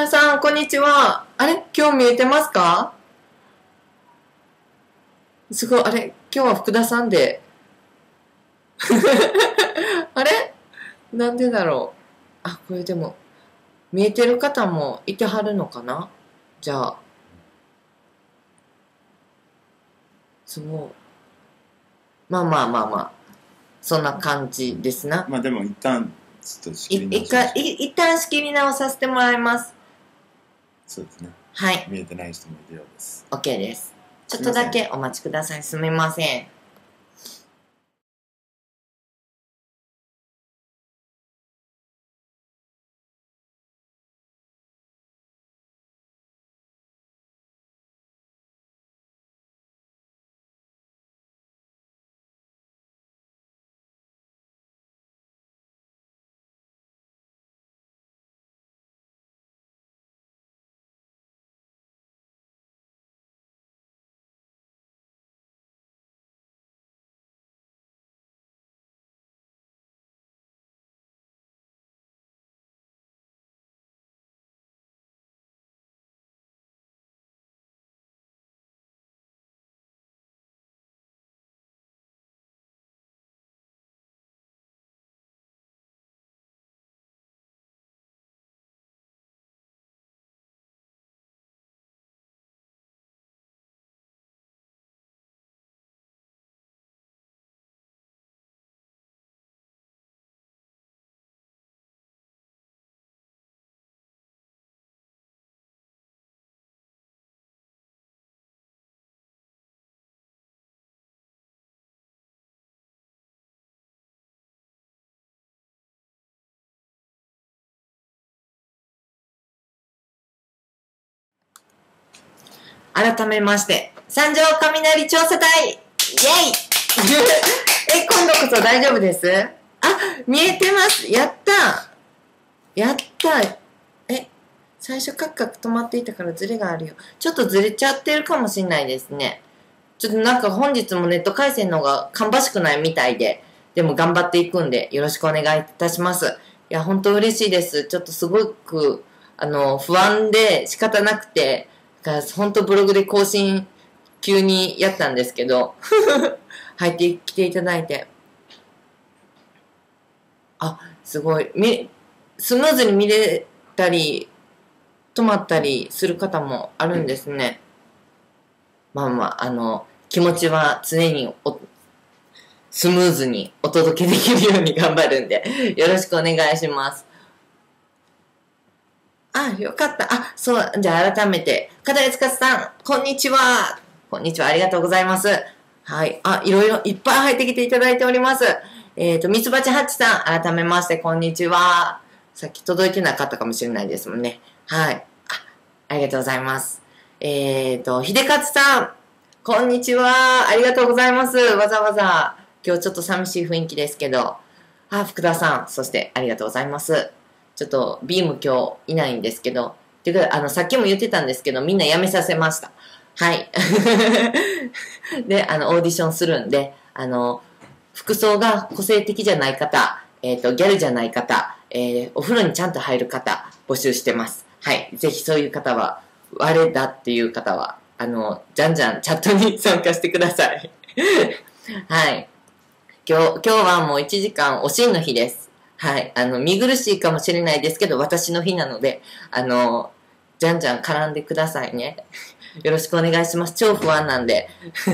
田さん、こんにちは。あれ今日見えてますか？すごい、あれ今日は福田さんで。あれなんでだろう。あ、これでも、見えてる方もいてはるのかな？じゃあ、すごい。まあまあまあまあ、そんな感じですな。 まあでも一旦ちょっと仕切り直しましょう。 一旦仕切り直させてもらいます。 そうですね。 はい。 見えてない人もいるようです。 OK です。ちょっとだけお待ちください。すみません。改めまして、三条雷調査隊イェイ今度こそ大丈夫です。あ、見えてます。やったやった最初カクカク止まっていたからズレがあるよ。ちょっとずれちゃってるかもしれないですね。ちょっとなんか本日もネット回線の方が芳しくないみたいで、でも頑張っていくんでよろしくお願いいたします。いや、本当嬉しいです。ちょっとすごく、不安で仕方なくて、本当ブログで更新急にやったんですけど、入ってきていただいて。あ、すごい。スムーズに見れたり、止まったりする方もあるんですね。まあまあ、気持ちは常にスムーズにお届けできるように頑張るんで、よろしくお願いします。あ、よかった。あ、そう、じゃあ改めて、片江司さん、こんにちは。こんにちは、ありがとうございます。はい。あ、いろいろいっぱい入ってきていただいております。ミツバチハッチさん、改めまして、こんにちは。さっき届いてなかったかもしれないですもんね。はい。ありがとうございます。秀勝さん、こんにちは。ありがとうございます。わざわざ。今日ちょっと寂しい雰囲気ですけど。あ、福田さん、そしてありがとうございます。ちょっと、ビーム今日いないんですけど。ていうか、さっきも言ってたんですけど、みんな辞めさせました。はい。で、オーディションするんで、服装が個性的じゃない方、ギャルじゃない方、お風呂にちゃんと入る方、募集してます。はい。ぜひそういう方は、我だっていう方は、じゃんじゃんチャットに参加してください。はい。今日はもう1時間おしんの日です。はい。見苦しいかもしれないですけど、私の日なので、じゃんじゃん絡んでくださいね。よろしくお願いします。超不安なんで。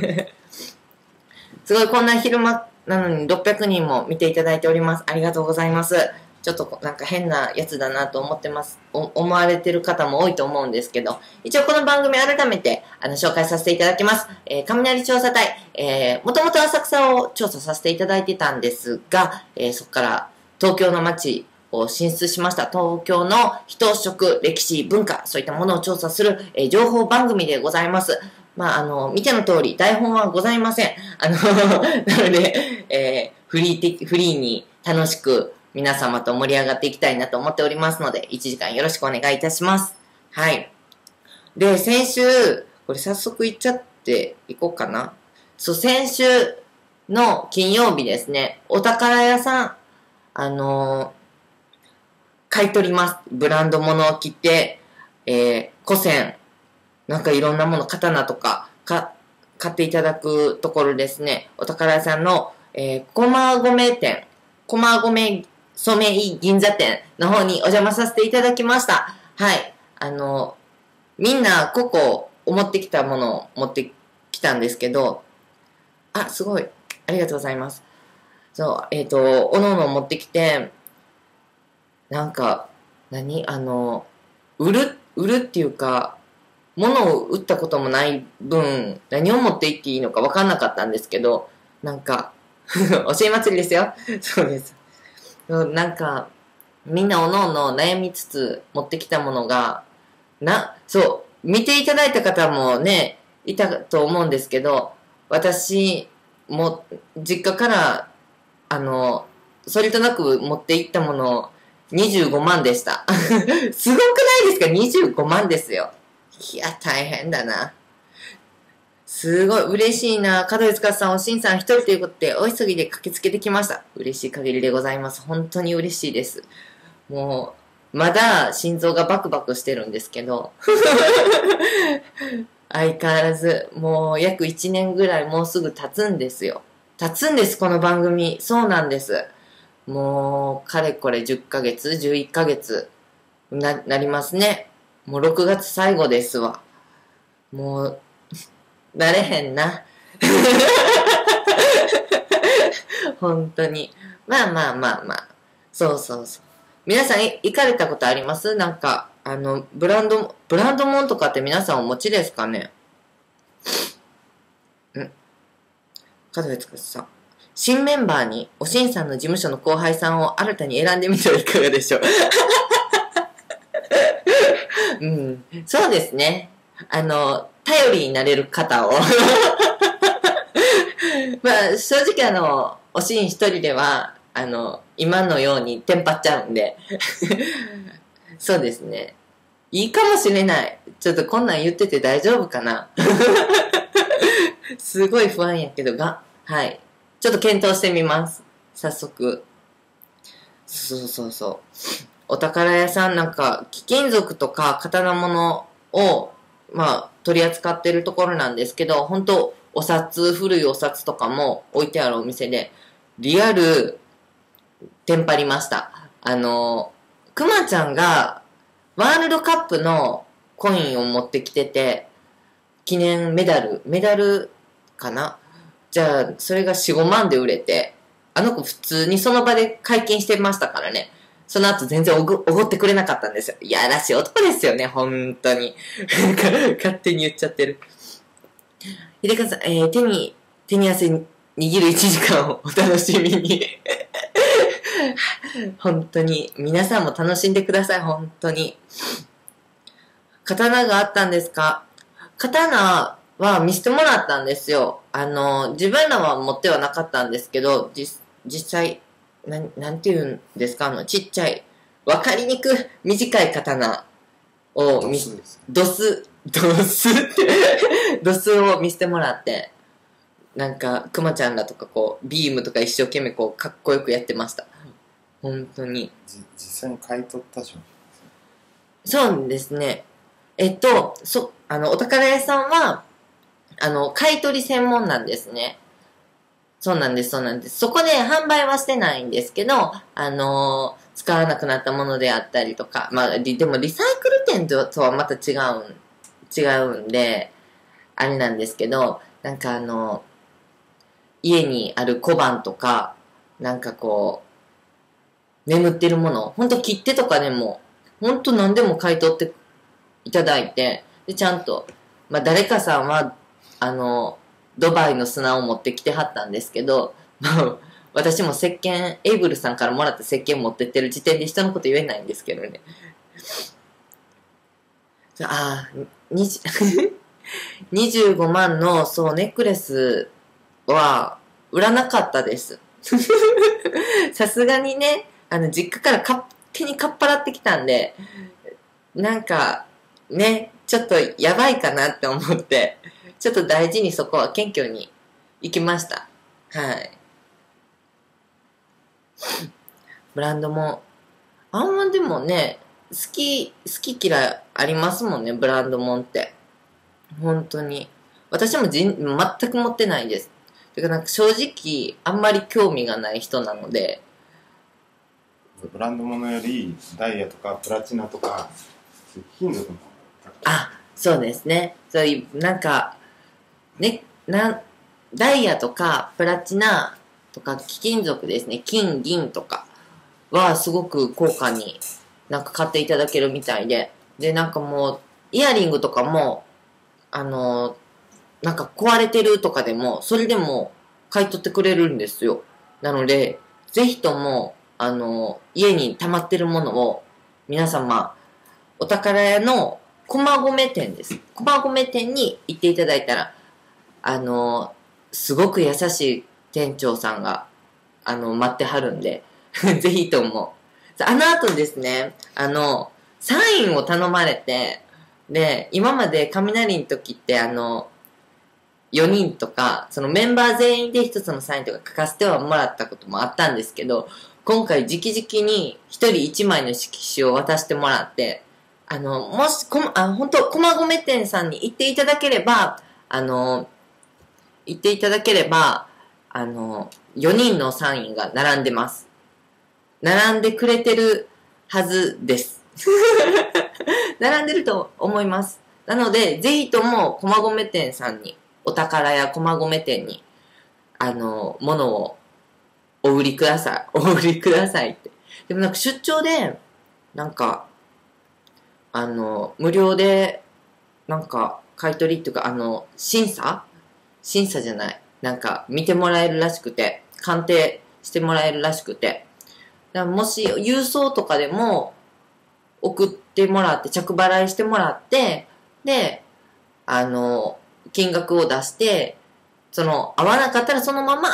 すごい、こんな昼間なのに600人も見ていただいております。ありがとうございます。ちょっとなんか変なやつだなと思ってます。思われてる方も多いと思うんですけど、一応この番組改めて紹介させていただきます。雷調査隊、もともと浅草を調査させていただいてたんですが、そこから東京の街を進出しました。東京の人、食、歴史、文化、そういったものを調査する、情報番組でございます。まあ、見ての通り、台本はございません。なので、フリーに楽しく皆様と盛り上がっていきたいなと思っておりますので、1時間よろしくお願いいたします。はい。で、先週、これ早速言っちゃっていこうかな。そう、先週の金曜日ですね、お宝屋さん、買い取ります。ブランド物を着て、 古銭、なんかいろんなもの、刀とか、買っていただくところですね。お宝屋さんの、駒込店、駒込染井銀座店の方にお邪魔させていただきました。はい。みんなここ持ってきたものを持ってきたんですけど、あ、すごい。ありがとうございます。そう、おのおの持ってきて、なんか、売るっていうか、物を売ったこともない分、何を持って行っていいのか分かんなかったんですけど、なんか、おし祭りですよ。そうです。なんか、みんなおのおの悩みつつ持ってきたものが、そう、見ていただいた方もね、いたと思うんですけど、私も実家から、それとなく持っていったもの、25万でした。すごくないですか？ 25 万ですよ。いや、大変だな。すごい嬉しいな。門井司さん、おしんさん一人ということで、お急ぎで駆けつけてきました。嬉しい限りでございます。本当に嬉しいです。もう、まだ心臓がバクバクしてるんですけど、相変わらず、もう約1年ぐらいもうすぐ経つんですよ。経つんです、この番組。そうなんです。もう、かれこれ10ヶ月、11ヶ月なりますね。もう6月最後ですわ。もう、なれへんな。本当に。まあまあまあまあ。そうそうそう。皆さん行かれたことあります？なんか、ブランドもんとかって皆さんお持ちですかね？門部さん。新メンバーに、おしんさんの事務所の後輩さんを新たに選んでみてはいかがでしょう？うん。そうですね。頼りになれる方を。まあ、正直おしん一人では、今のようにテンパっちゃうんで。そうですね。いいかもしれない。ちょっとこんなん言ってて大丈夫かな？すごい不安やけどはい。ちょっと検討してみます。早速。そうそうそう。お宝屋さんなんか、貴金属とか刀物を、まあ、取り扱ってるところなんですけど、本当古いお札とかも置いてあるお店で、リアル、テンパりました。くまちゃんが、ワールドカップのコインを持ってきてて、記念メダルかな？じゃあ、それが4、5万で売れて、あの子普通にその場で解禁してましたからね。その後全然おごってくれなかったんですよ。いやらしい男ですよね、本当に。勝手に言っちゃってる。秀川さん、手に汗握る1時間をお楽しみに。本当に、皆さんも楽しんでください、本当に。刀があったんですか？刀は見せてもらったんですよ。自分らは持ってはなかったんですけど、実際、なんて言うんですか？ちっちゃい、わかりにくい短い刀をドスを見せてもらって、なんか、くまちゃんらとかこう、ビームとか一生懸命こう、かっこよくやってました。本当に。 実際に買い取ったじゃん。 そうですね。お宝屋さんは、買い取り専門なんですね。そうなんです。そこで販売はしてないんですけど、使わなくなったものであったりとか、まあ、でもリサイクル店とはまた違うんで、あれなんですけど、なんか家にある小判とか、なんかこう、眠ってるもの、ほんと切手とかでも、ほんと何でも買い取っていただいて、で、ちゃんと、まあ、誰かさんは、ドバイの砂を持ってきてはったんですけど、私も石鹸、エイブルさんからもらった石鹸持ってってる時点で人のこと言えないんですけどね。25万の、そう、ネックレスは売らなかったです。さすがにね、実家から勝手にかっぱらってきたんで、なんか、ね、ちょっとやばいかなって思って、ちょっと大事にそこは謙虚に行きました。はい。ブランドも、あんまでもね、 好き嫌いありますもんね、ブランドもんって。本当に。私も全く持ってないです。てかなんか正直、あんまり興味がない人なので。 ブランド物よりダイヤとかプラチナとか金属のあ、そうですね。そういう、なんか、ね、ダイヤとかプラチナとか貴金属ですね。金、銀とかはすごく高価になんか買っていただけるみたいで。で、なんかもう、イヤリングとかも、なんか壊れてるとかでも、それでも買い取ってくれるんですよ。なので、ぜひとも、家に溜まってるものを、皆様、お宝屋の駒込店です。駒込店に行っていただいたら、すごく優しい店長さんが、待ってはるんで、ぜひとも。あの後ですね、サインを頼まれて、で、今まで雷の時って4人とか、そのメンバー全員で一つのサインとか書かせてはもらったこともあったんですけど、今回直々に一人一枚の色紙を渡してもらって、もし、本当駒込店さんに行っていただければ、4人のサインが並んでます。並んでくれてるはずです。並んでると思います。なので、ぜひとも、駒込店さんに、お宝や駒込店に、物をお売りください。お売りくださいって。でもなんか出張で、なんか、無料で、なんか、買い取りっていうか、審査じゃない。なんか、見てもらえるらしくて、鑑定してもらえるらしくて。だからもし、郵送とかでも、送ってもらって、着払いしてもらって、で、金額を出して、合わなかったらそのまま、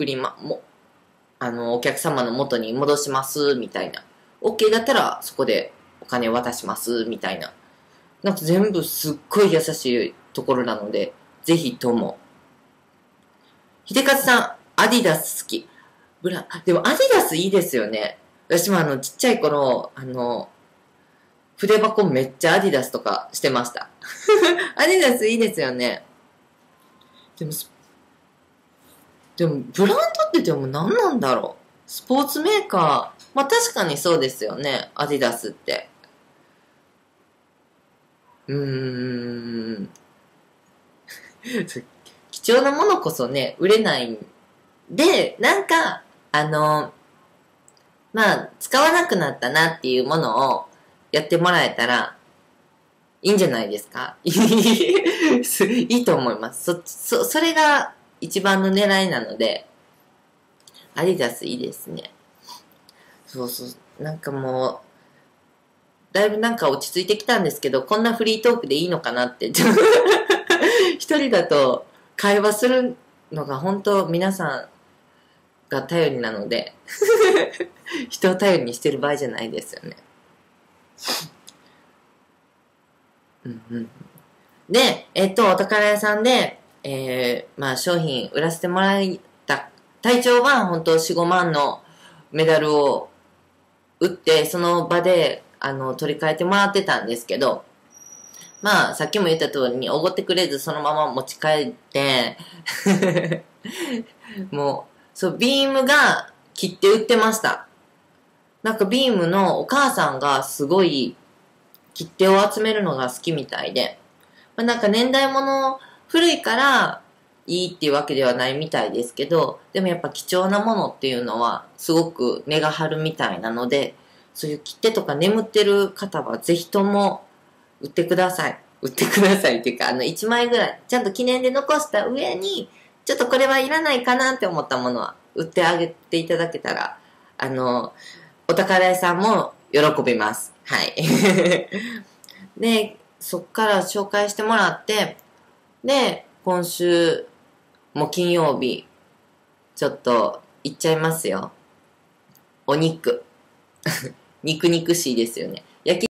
お客様の元に戻します、みたいな。OK だったら、そこでお金を渡します、みたいな。なんか全部すっごい優しいところなので、ぜひとも。秀勝さん、アディダス好き。でもアディダスいいですよね。私もちっちゃい頃、筆箱めっちゃアディダスとかしてました。アディダスいいですよね。でも、ブランドってでも何なんだろう。スポーツメーカー。まあ確かにそうですよね。アディダスって。貴重なものこそね、売れないんで、なんか、まあ、使わなくなったなっていうものをやってもらえたら、いいんじゃないですか。いいと思います。それが一番の狙いなので、アディダスいいですね。そうそう。なんかもう、だいぶなんか落ち着いてきたんですけど、こんなフリートークでいいのかなって。一人だと会話するのが本当皆さんが頼りなので、人を頼りにしてる場合じゃないですよね。で、お宝屋さんで、まあ商品売らせてもらった、隊長は本当4、5万のメダルを売って、その場で、取り替えてもらってたんですけど、まあ、さっきも言った通りに、おごってくれず、そのまま持ち帰って、もう、そう、ビームが切って売ってました。なんかビームのお母さんがすごい切手を集めるのが好きみたいで、まあ、なんか年代物古いからいいっていうわけではないみたいですけど、でもやっぱ貴重なものっていうのはすごく値が張るみたいなので、そういう切手とか眠ってる方はぜひとも売ってください。売ってくださいっていうか、1枚ぐらい、ちゃんと記念で残した上に、ちょっとこれはいらないかなって思ったものは売ってあげていただけたら、お宝屋さんも喜びます。はい。で、そっから紹介してもらって、で、今週も金曜日、ちょっと行っちゃいますよ。お肉。肉肉しいですよね。